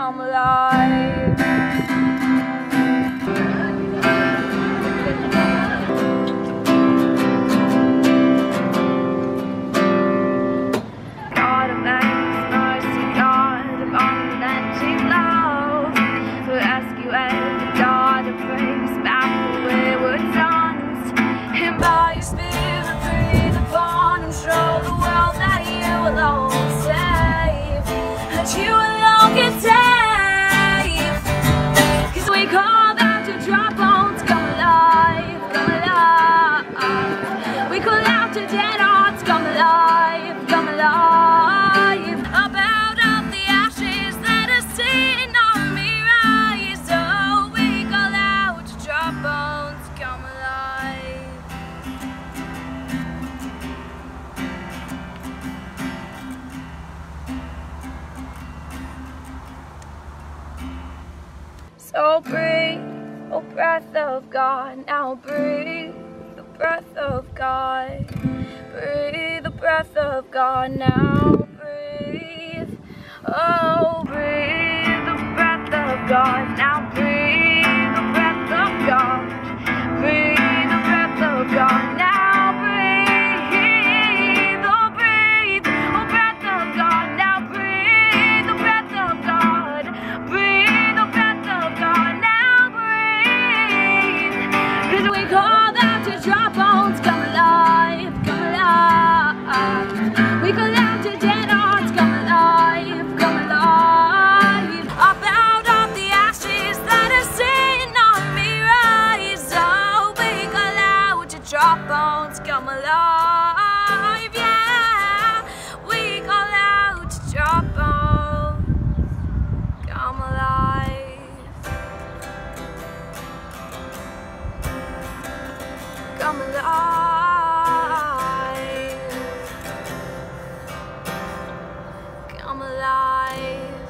come alive. God of mercy, God of unrelenting love, who rescued the God of grace back the wayward sons. And by your spirit breathe upon and show the world that you alone save, that you alone can save. 'Cause we call out to dry bones, come alive, come alive. We call out to dead hearts, come alive, come alive. Up out of the ashes, let us see an army rise. So we call out to dry bones, come alive. So breathe, oh breath of God, now breathe the breath of God. Breathe the breath of God, now breathe. Oh, breathe the breath of God, now breathe the breath of God. Breathe the breath of God, now breathe. Oh, breathe, oh breath of God, now breathe the breath of God. Breathe the breath of God, now breathe. 'Cause we call out to dry bones, come alive, come alive. We call out to dead hearts, come alive, come alive. Up out of the ashes, let us see an army rise. Oh, we call out to dry bones, come alive, yeah. We call out to dry bones, come alive, come alive, come alive.